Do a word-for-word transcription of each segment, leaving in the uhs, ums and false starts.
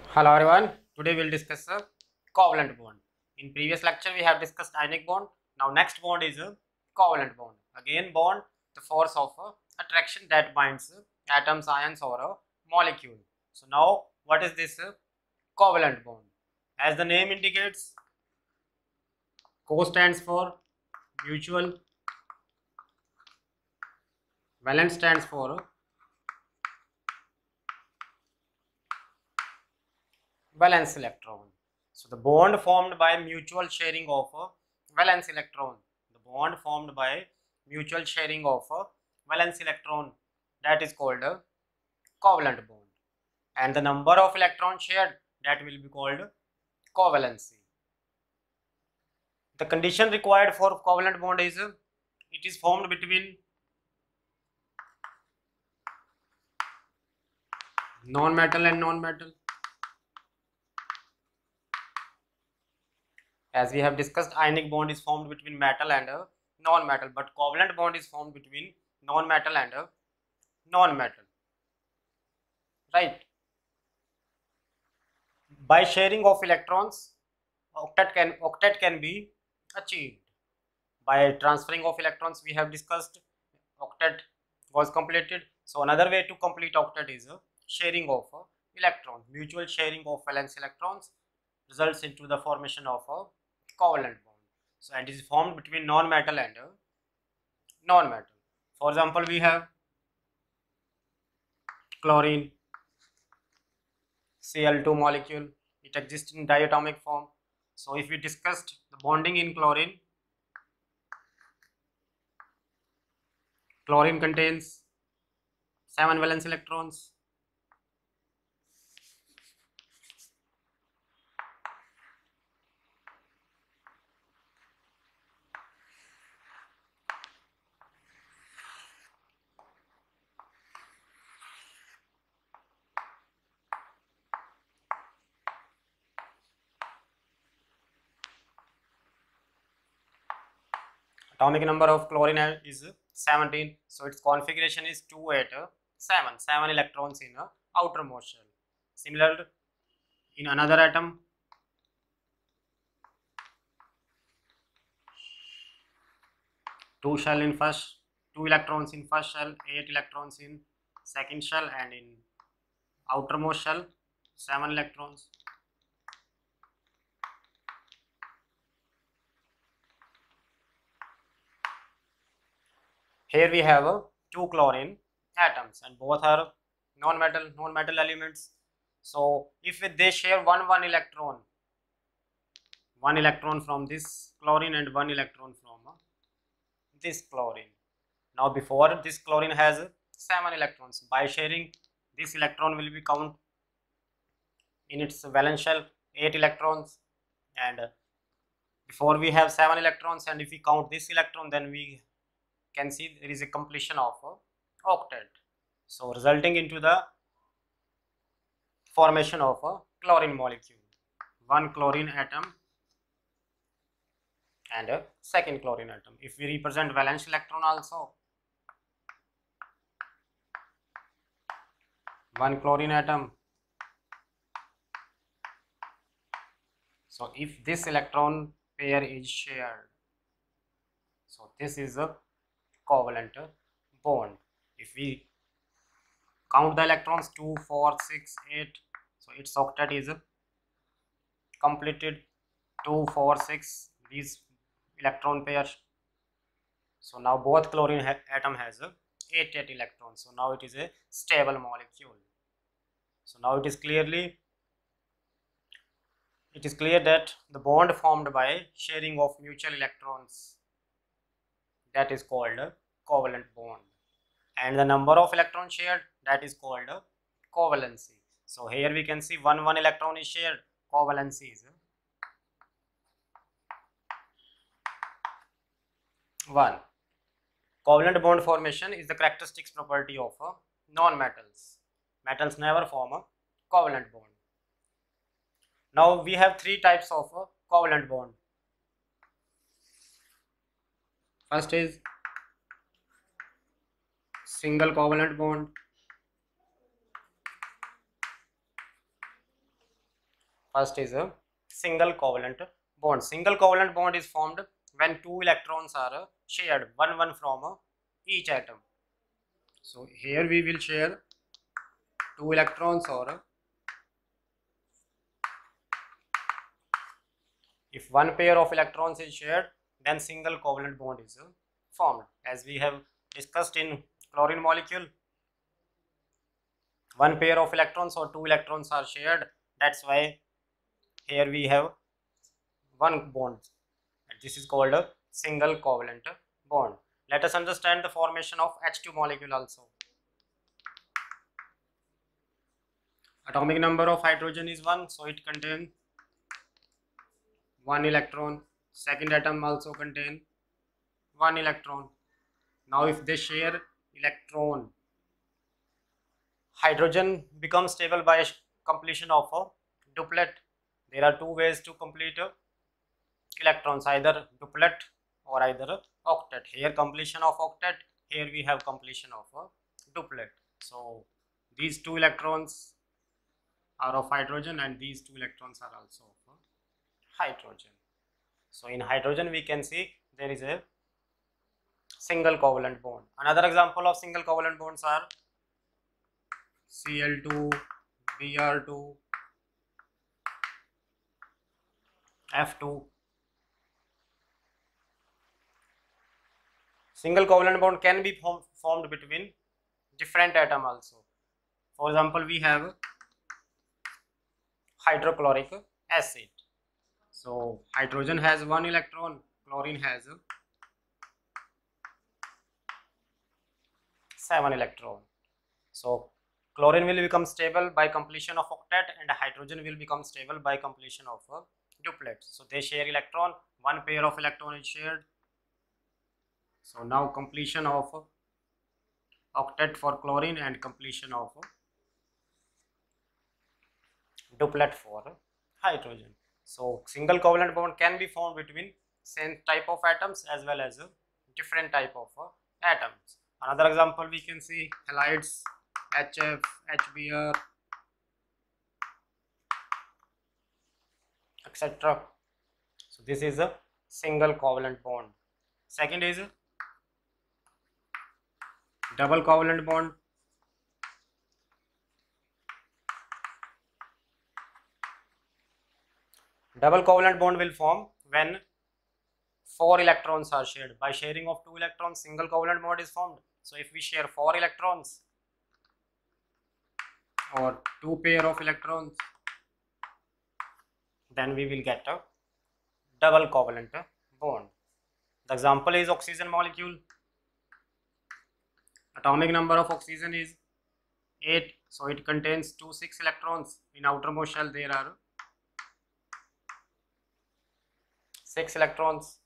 Hello everyone. Today we'll discuss a covalent bond. In previous lecture we have discussed ionic bond. Now next bond is a covalent bond. Again bond, the force of uh, attraction that binds uh, atoms, ions or a molecule. So now what is this uh, covalent bond? As the name indicates, Co stands for mutual, valence stands for uh, valence electron. So the bond formed by mutual sharing of a valence electron. The bond formed by mutual sharing of a valence electron, that is called a covalent bond. And the number of electrons shared, that will be called covalency. The condition required for covalent bond is uh, it is formed between non-metal and non-metal. As we have discussed, ionic bond is formed between metal and a non-metal, but covalent bond is formed between non-metal and a non-metal, right? By sharing of electrons, octet can octet can be achieved. By transferring of electrons, we have discussed, octet was completed. So another way to complete octet is a sharing of a electron. Mutual sharing of valence electrons results into the formation of a covalent bond. So and it is formed between non-metal and a non-metal. For example, we have chlorine, C L two molecule. It exists in diatomic form. So if we discussed the bonding in chlorine, chlorine contains seven valence electrons. Atomic number of chlorine is seventeen. So its configuration is two eight seven. seven electrons in a outermost shell. Similar in another atom, two shell in first, two electrons in first shell, eight electrons in second shell, and in outermost shell, seven electrons. Here we have uh, two chlorine atoms and both are non-metal non-metal elements. So if they share one one electron, one electron from this chlorine and one electron from uh, this chlorine. Now before, this chlorine has uh, seven electrons. By sharing, this electron will be count in its valence shell eight electrons, and uh, before we have seven electrons, and if we count this electron, then we can see there is a completion of a octet. So resulting into the formation of a chlorine molecule, one chlorine atom and a second chlorine atom. If we represent valence electron also, one chlorine atom. So if this electron pair is shared, so this is a covalent bond. If we count the electrons, two, four, six, eight, so its octet is completed. Two, four, six, these electron pairs. So now both chlorine ha atom has a eight eight electrons. So now it is a stable molecule. So now it is clearly it is clear that the bond formed by sharing of mutual electrons, that is called a covalent bond, and the number of electrons shared, that is called a covalency. So here we can see one one electron is shared, covalency is one. Covalent bond formation is the characteristics property of uh, non-metals. Metals never form a covalent bond. Now we have three types of uh, covalent bond. First is single covalent bond. First is a single covalent bond. Single covalent bond is formed when two electrons are shared, one one from each atom. So here we will share two electrons, or if one pair of electrons is shared, then single covalent bond is formed. As we have discussed in chlorine molecule, one pair of electrons or two electrons are shared. That's why here we have one bond. This is called a single covalent bond. Let us understand the formation of H two molecule also. Atomic number of hydrogen is one, so it contains one electron. Second atom also contain one electron. Now if they share electron, hydrogen becomes stable by completion of a duplet. There are two ways to complete electrons, either duplet or either octet. Here completion of octet, here we have completion of a duplet. So these two electrons are of hydrogen and these two electrons are also of hydrogen. So in hydrogen we can see there is a single covalent bond. Another example of single covalent bonds are C L two, B R two, F two. Single covalent bond can be form, formed between different atoms also. For example, we have hydrochloric acid. So hydrogen has one electron, chlorine has seven electron. So chlorine will become stable by completion of octet and hydrogen will become stable by completion of a duplet. So they share electron, one pair of electron is shared. So now completion of octet for chlorine and completion of duplet for hydrogen. So single covalent bond can be formed between same type of atoms as well as different type of atoms. Another example we can see halides, H F, H B r, et cetera. So this is a single covalent bond. Second is double covalent bond. Double covalent bond will form when four electrons are shared. By sharing of two electrons, single covalent bond is formed. So if we share four electrons or two pair of electrons, then we will get a double covalent bond. The example is oxygen molecule. Atomic number of oxygen is eight, so it contains two six electrons. In outermost shell there are six electrons.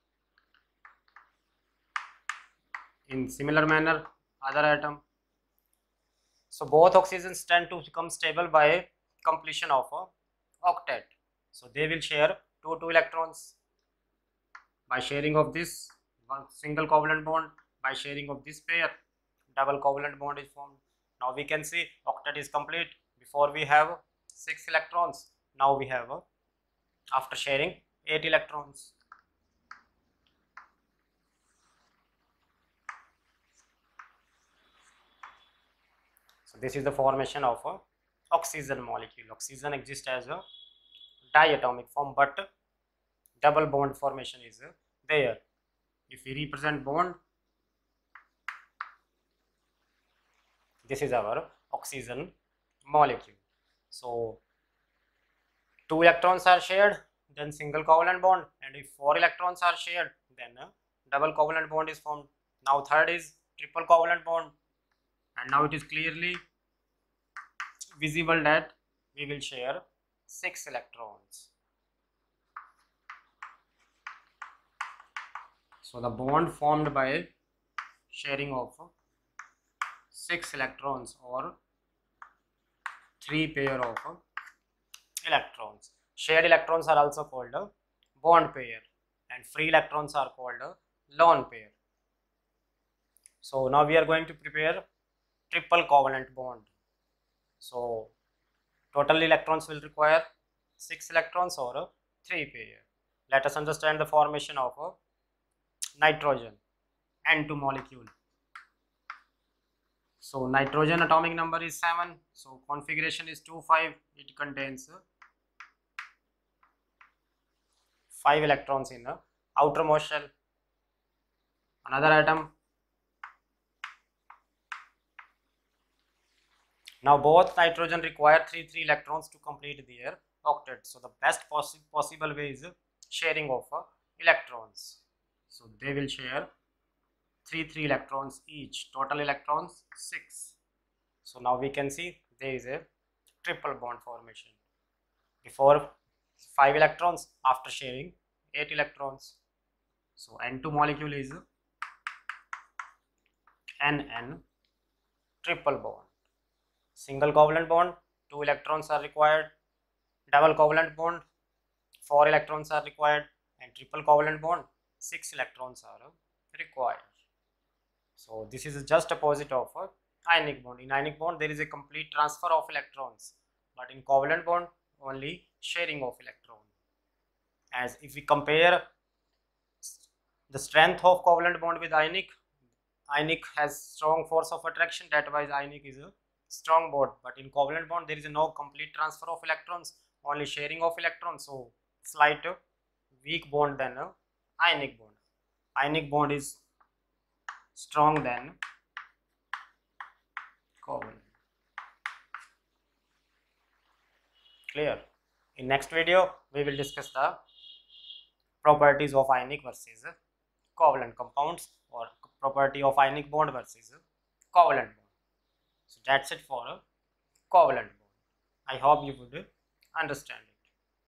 In similar manner, other atom. So both oxygens tend to become stable by completion of a octet. So they will share two two electrons. By sharing of this one single covalent bond, by sharing of this pair, double covalent bond is formed. Now we can see octet is complete. Before we have six electrons, now we have after sharing eight electrons. So this is the formation of a oxygen molecule. Oxygen exists as a diatomic form, but double bond formation is there. If we represent bond, this is our oxygen molecule. So two electrons are shared, then single covalent bond, and if four electrons are shared, then a double covalent bond is formed. Now third is triple covalent bond, and now it is clearly visible that we will share six electrons. So the bond formed by sharing of six electrons or three pair of electrons. Shared electrons are also called a bond pair and free electrons are called a lone pair. So now we are going to prepare triple covalent bond. So total electrons will require six electrons or a three pair. Let us understand the formation of a nitrogen N two molecule. So nitrogen atomic number is seven. So configuration is two five. It contains five electrons in the outermost shell. Another atom. Now both nitrogen require three three electrons to complete their octet. So the best possi possible way is sharing of uh, electrons. So they will share three three electrons each. Total electrons six. So now we can see there is a triple bond formation. Before five electrons, after sharing eight electrons. So N two molecule is N N triple bond. Single covalent bond, two electrons are required. Double covalent bond, four electrons are required. And triple covalent bond, six electrons are required. So this is just opposite of a ionic bond. In ionic bond there is a complete transfer of electrons, but in covalent bond only sharing of electron. As if we compare the strength of covalent bond with ionic, ionic has strong force of attraction, that why ionic is a strong bond, but in covalent bond there is no complete transfer of electrons, only sharing of electrons, so slight weak bond than a ionic bond. Ionic bond is strong than covalent. Clear? In next video we will discuss the properties of ionic versus covalent compounds, or property of ionic bond versus covalent bond. So that's it for a covalent bond. I hope you would understand it.